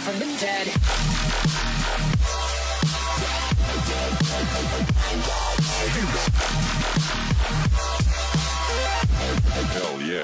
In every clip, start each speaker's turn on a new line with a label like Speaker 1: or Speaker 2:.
Speaker 1: from the dead.
Speaker 2: Hell yeah.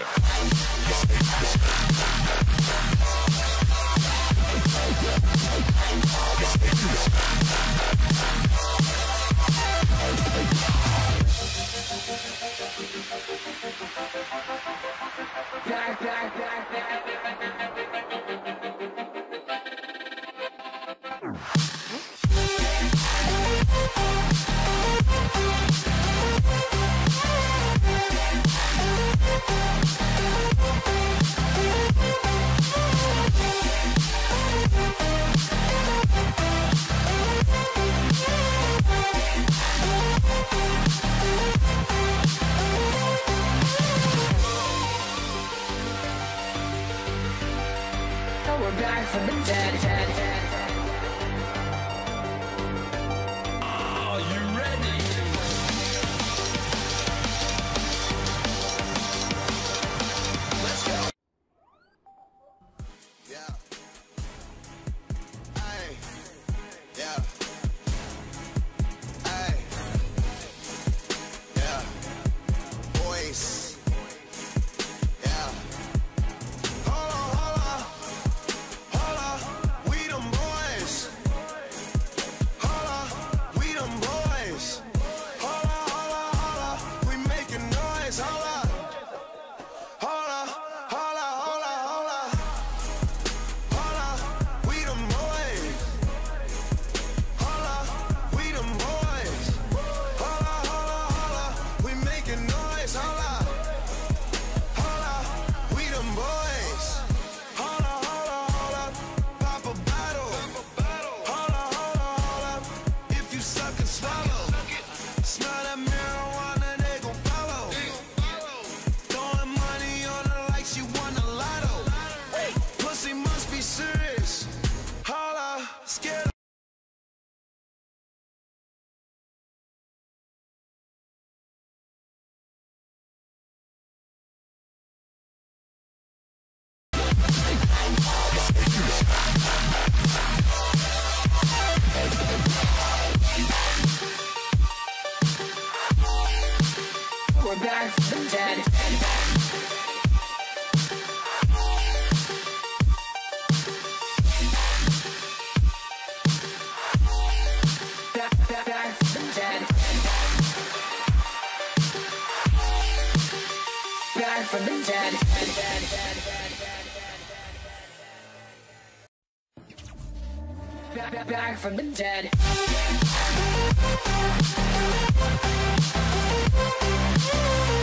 Speaker 1: We're back from the dead.
Speaker 2: Are you ready? Let's go.
Speaker 3: Yeah. Ay. Yeah. Ay. Yeah. Boys. Yeah. Hold on. We them boys. Hold on. We them boys. Hold on. We making noise. Hold on. Hold on. We them boys. Hold on. We them boys. Hold on. We making noise. Hold on. We them boys. Hold on. Pop a bottle. Hold on. If you suck and swallow. Smell that marijuana, they gon' follow. Throwing money on her like she won a lotto. Pussy must be serious. Holla, scared.
Speaker 1: We're back from the dead. Back from the dead. Back from the dead. Back from the dead.